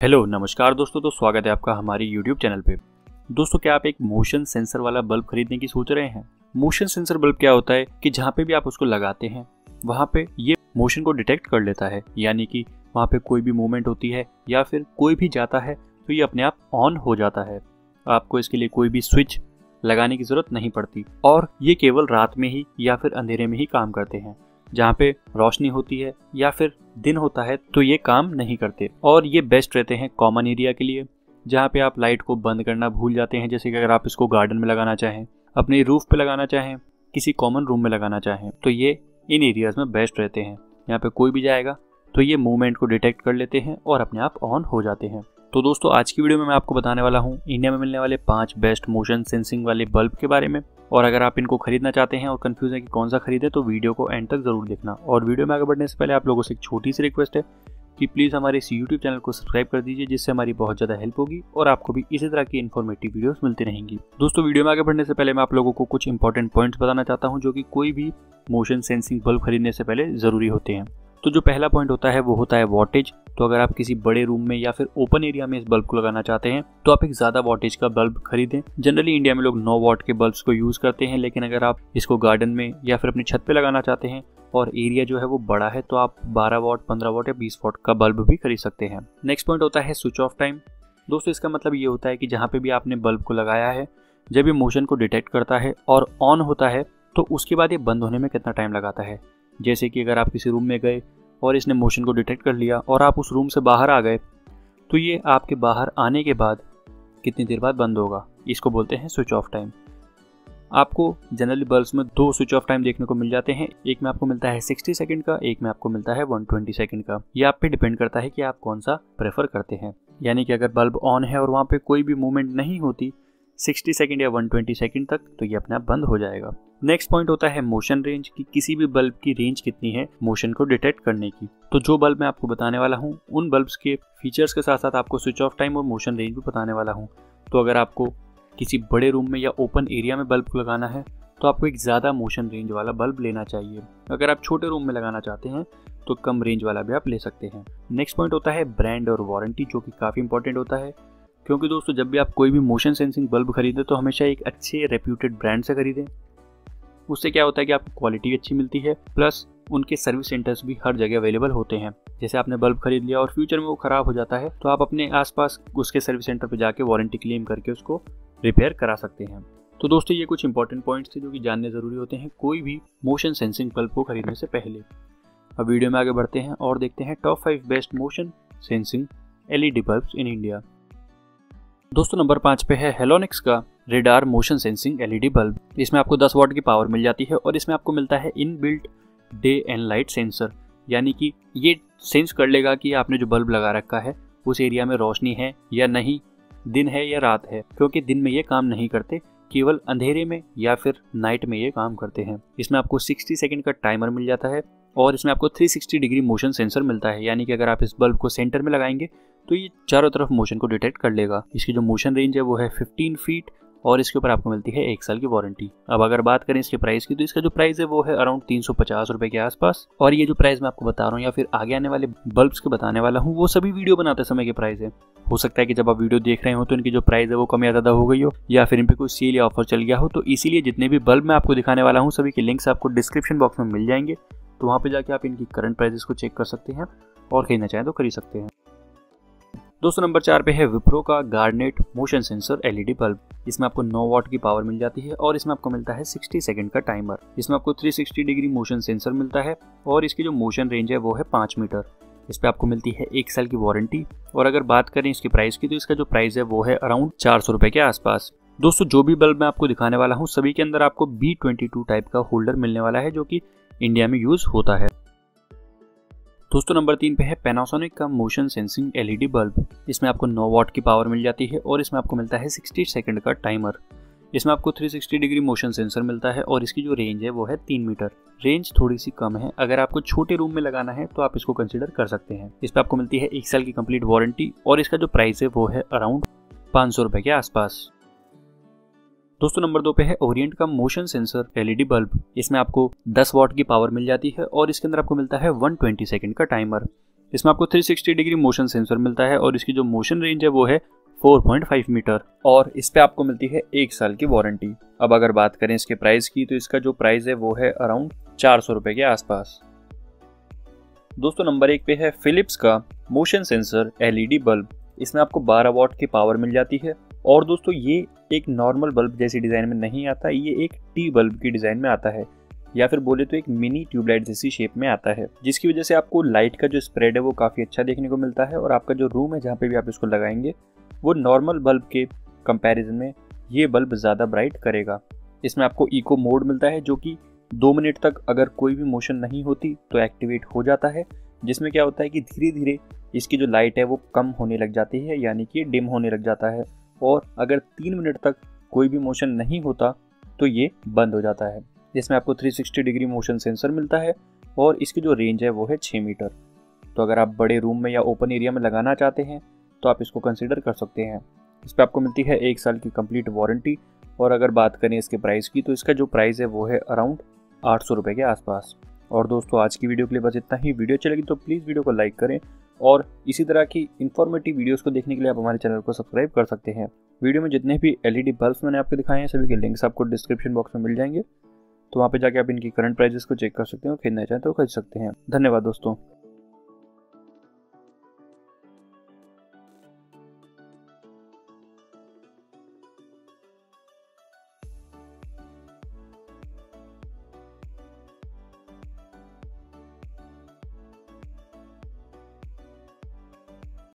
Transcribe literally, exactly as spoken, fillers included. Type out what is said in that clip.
Hello नमस्कार दोस्तों, तो स्वागत है आपका हमारे यूट्यूब चैनल पे। दोस्तों, क्या आप एक मोशन सेंसर वाला बल्ब खरीदने की सोच रहे हैं? मोशन सेंसर बल्ब क्या होता है कि जहाँ पे भी आप उसको लगाते हैं वहाँ पे ये मोशन को डिटेक्ट कर लेता है, यानी कि वहाँ पे कोई भी मूवमेंट होती है या फिर कोई भी जाता है तो ये अपने आप ऑन हो जाता है। आपको इसके लिए कोई भी स्विच लगाने की जरूरत नहीं पड़ती और ये केवल रात में ही या फिर अंधेरे में ही काम करते हैं। जहाँ पे रोशनी होती है या फिर दिन होता है तो ये काम नहीं करते। और ये बेस्ट रहते हैं कॉमन एरिया के लिए, जहाँ पे आप लाइट को बंद करना भूल जाते हैं। जैसे कि अगर आप इसको गार्डन में लगाना चाहें, अपने रूफ पे लगाना चाहें, किसी कॉमन रूम में लगाना चाहें, तो ये इन एरियाज में बेस्ट रहते हैं। यहाँ पे कोई भी जाएगा तो ये मूवमेंट को डिटेक्ट कर लेते हैं और अपने आप ऑन हो जाते हैं। तो दोस्तों, आज की वीडियो में मैं आपको बताने वाला हूँ इंडिया में मिलने वाले पांच बेस्ट मोशन सेंसिंग वाले बल्ब के बारे में। और अगर आप इनको खरीदना चाहते हैं और कंफ्यूज है कि कौन सा खरीदे, तो वीडियो को एंड तक जरूर देखना। और वीडियो में आगे बढ़ने से पहले आप लोगों से एक छोटी सी रिक्वेस्ट है कि प्लीज़ हमारे इस यूट्यूब चैनल को सब्सक्राइब कर दीजिए, जिससे हमारी बहुत ज़्यादा हेल्प होगी और आपको भी इसी तरह की इन्फॉर्मेटिव वीडियोस मिलती रहेंगी। दोस्तों, वीडियो में आगे बढ़ने से पहले मैं आप लोगों को कुछ इंपॉर्टेंट पॉइंट्स बताना चाहता हूँ जो कि कोई भी मोशन सेंसिंग बल्ब खरीदने से पहले ज़रूरी होते हैं। तो जो पहला पॉइंट होता है वो होता है वॉटेज। तो अगर आप किसी बड़े रूम में या फिर ओपन एरिया में इस बल्ब को लगाना चाहते हैं तो आप एक ज़्यादा वॉटेज का बल्ब खरीदें। जनरली इंडिया में लोग नौ वॉट के बल्ब्स को यूज़ करते हैं, लेकिन अगर आप इसको गार्डन में या फिर अपनी छत पे लगाना चाहते हैं और एरिया जो है वो बड़ा है तो आप बारह वॉट, पंद्रह वॉट या बीस वॉट का बल्ब भी खरीद सकते हैं। नेक्स्ट पॉइंट होता है स्विच ऑफ टाइम। दोस्तों, इसका मतलब ये होता है कि जहाँ पे भी आपने बल्ब को लगाया है, जब ये मोशन को डिटेक्ट करता है और ऑन होता है तो उसके बाद ये बंद होने में कितना टाइम लगाता है। जैसे कि अगर आप किसी रूम में गए और इसने मोशन को डिटेक्ट कर लिया और आप उस रूम से बाहर आ गए तो ये आपके बाहर आने के बाद कितनी देर बाद बंद होगा, इसको बोलते हैं स्विच ऑफ टाइम। आपको जनरली बल्ब्स में दो स्विच ऑफ टाइम देखने को मिल जाते हैं। एक में आपको मिलता है साठ सेकंड का, एक में आपको मिलता है एक सौ बीस सेकंड का। ये आप पे डिपेंड करता है कि आप कौन सा प्रेफर करते हैं। यानी कि अगर बल्ब ऑन है और वहाँ पे कोई भी मूवमेंट नहीं होती साठ सेकंड या एक सौ बीस सेकंड तक, तो ये अपने आप बंद हो जाएगा। नेक्स्ट पॉइंट होता है मोशन रेंज, कि किसी भी बल्ब की रेंज कितनी है मोशन को डिटेक्ट करने की। तो जो बल्ब मैं आपको बताने वाला हूँ उन बल्ब्स के फीचर्स के साथ साथ आपको स्विच ऑफ टाइम और मोशन रेंज भी बताने वाला हूँ। तो अगर आपको किसी बड़े रूम में या ओपन एरिया में बल्ब को लगाना है तो आपको एक ज़्यादा मोशन रेंज वाला बल्ब लेना चाहिए। अगर आप छोटे रूम में लगाना चाहते हैं तो कम रेंज वाला भी आप ले सकते हैं। नेक्स्ट पॉइंट होता है ब्रांड और वारंटी, जो कि काफ़ी इंपॉर्टेंट होता है, क्योंकि दोस्तों जब भी आप कोई भी मोशन सेंसिंग बल्ब खरीदें तो हमेशा एक अच्छे रेप्यूटेड ब्रांड से खरीदें। उससे क्या होता है कि आपको क्वालिटी भी अच्छी मिलती है, प्लस उनके सर्विस सेंटर्स भी हर जगह अवेलेबल होते हैं। जैसे आपने बल्ब खरीद लिया और फ्यूचर में वो ख़राब हो जाता है तो आप अपने आसपास उसके सर्विस सेंटर पर जाके वारंटी क्लेम करके उसको रिपेयर करा सकते हैं। तो दोस्तों, ये कुछ इंपॉर्टेंट पॉइंट्स थे जो कि जानने ज़रूरी होते हैं कोई भी मोशन सेंसिंग बल्ब को खरीदने से पहले। अब वीडियो में आगे बढ़ते हैं और देखते हैं top five best motion sensing LED bulbs in India. दोस्तों, नंबर पाँच पे है हेलोनिक्स का radar motion sensing LED bulb. इसमें आपको दस वॉट की पावर मिल जाती है और इसमें आपको मिलता है inbuilt day and light sensor, यानी कि ये सेंस कर लेगा कि आपने जो बल्ब लगा रखा है उस एरिया में रोशनी है या नहीं, दिन है या रात है। क्योंकि दिन में ये काम नहीं करते, केवल अंधेरे में या फिर नाइट में ये काम करते हैं। इसमें आपको साठ सेकंड का टाइमर मिल जाता है और इसमें आपको तीन सौ साठ डिग्री मोशन सेंसर मिलता है, यानी कि अगर आप इस बल्ब को सेंटर में लगाएंगे तो ये चारों तरफ मोशन को डिटेक्ट कर लेगा। इसकी जो मोशन रेंज है वो है पंद्रह फीट और इसके ऊपर आपको मिलती है एक साल की वारंटी। अब अगर बात करें इसके प्राइस की, तो इसका जो प्राइस है वो है अराउंड तीन सौ पचास रुपए के आसपास। और ये जो प्राइस मैं आपको बता रहा हूँ या फिर आगे आने वाले बल्ब्स के बताने वाला हूँ वो सभी वीडियो बनाते समय के प्राइस है। हो सकता है कि जब आप वीडियो देख रहे हो तो इनकी जो प्राइस है वो कम या ज़्यादा हो गई हो या फिर इन पे कोई सेल या ऑफर चल गया हो। तो इसीलिए जितने भी बल्ब मैं आपको दिखाने वाला हूँ सभी के लिंक्स आपको डिस्क्रिप्शन बॉक्स में मिल जाएंगे, तो वहाँ पे जाके आप इनकी करंट प्राइसेस को चेक कर सकते हैं और खरीदना चाहें तो खरीद सकते हैं। दोस्तों, नंबर चार पे है विप्रो का garnet motion sensor LED bulb. इसमें आपको नौ वॉट की पावर मिल जाती है और इसमें आपको मिलता है साठ सेकंड का टाइमर। इसमें आपको तीन सौ साठ डिग्री मोशन सेंसर मिलता है और इसकी जो मोशन रेंज है वो है पाँच मीटर। इस पे आपको मिलती है एक साल की वारंटी। और अगर बात करें इसके प्राइस की, तो इसका जो प्राइस है वो है अराउंड चार सौ रुपए के आसपास। दोस्तों, जो भी बल्ब मैं आपको दिखाने वाला हूँ सभी के अंदर आपको बी ट्वेंटी टू टाइप का होल्डर मिलने वाला है, जो कि इंडिया में यूज होता है। दोस्तों, नंबर तीन पे है पैनासोनिक का मोशन सेंसिंग एलईडी बल्ब। इसमें आपको नौ वॉट की पावर मिल जाती है और इसमें आपको मिलता है साठ सेकंड का टाइमर। इसमें आपको तीन सौ साठ डिग्री मोशन सेंसर मिलता है और इसकी जो रेंज है वो है तीन मीटर। रेंज थोड़ी सी कम है, अगर आपको छोटे रूम में लगाना है तो आप इसको कंसीडर कर सकते हैं। इस पर आपको मिलती है एक साल की कंप्लीट वारंटी और इसका जो प्राइस है वो है अराउंड पाँच सौ रुपए के आसपास। दोस्तों, नंबर दो पे है ओरिएंट का मोशन सेंसर एलईडी बल्ब। इसमें आपको दस वॉट की पावर मिल जाती है और इसके अंदर आपको मिलता है एक सौ बीस सेकंड का टाइमर। इसमें आपको three sixty degree motion sensor मिलता है और इसकी जो मोशन रेंज है वो है फोर पॉइंट फाइव मीटर और इस पे आपको मिलती है एक साल की वारंटी। अब अगर बात करें इसके प्राइस की तो इसका जो प्राइस है वो है अराउंड चार सौ रुपए के आसपास। दोस्तों नंबर एक पे है फिलिप्स का मोशन सेंसर एलईडी बल्ब। इसमें आपको बारह वॉट की पावर मिल जाती है और दोस्तों ये एक नॉर्मल बल्ब जैसी डिज़ाइन में नहीं आता, ये एक टी बल्ब की डिज़ाइन में आता है या फिर बोले तो एक मिनी ट्यूबलाइट जैसी शेप में आता है, जिसकी वजह से आपको लाइट का जो स्प्रेड है वो काफ़ी अच्छा देखने को मिलता है और आपका जो रूम है जहाँ पे भी आप इसको लगाएंगे वो नॉर्मल बल्ब के कंपैरिजन में ये बल्ब ज़्यादा ब्राइट करेगा। इसमें आपको इको मोड मिलता है जो कि दो मिनट तक अगर कोई भी मोशन नहीं होती तो एक्टिवेट हो जाता है, जिसमें क्या होता है कि धीरे धीरे इसकी जो लाइट है वो कम होने लग जाती है, यानी कि डिम होने लग जाता है और अगर तीन मिनट तक कोई भी मोशन नहीं होता तो ये बंद हो जाता है। इसमें आपको three sixty degree motion sensor मिलता है और इसकी जो रेंज है वो है छः मीटर। तो अगर आप बड़े रूम में या ओपन एरिया में लगाना चाहते हैं तो आप इसको कंसिडर कर सकते हैं। इस पर आपको मिलती है एक साल की कंप्लीट वारंटी और अगर बात करें इसके प्राइस की तो इसका जो प्राइस है वो है अराउंड आठ सौ रुपये के आसपास। और दोस्तों आज की वीडियो के लिए बस इतना ही। वीडियो अच्छी लगी तो प्लीज़ वीडियो को लाइक करें और इसी तरह की इन्फॉर्मेटिव वीडियोस को देखने के लिए आप हमारे चैनल को सब्सक्राइब कर सकते हैं। वीडियो में जितने भी एलईडी बल्ब्स मैंने आपको दिखाए हैं सभी के लिंक्स आपको डिस्क्रिप्शन बॉक्स में मिल जाएंगे, तो वहाँ पे जाके आप इनकी करंट प्राइजेस को चेक कर सकते हैं और खरीदना चाहें तो खरीद सकते हैं। धन्यवाद दोस्तों।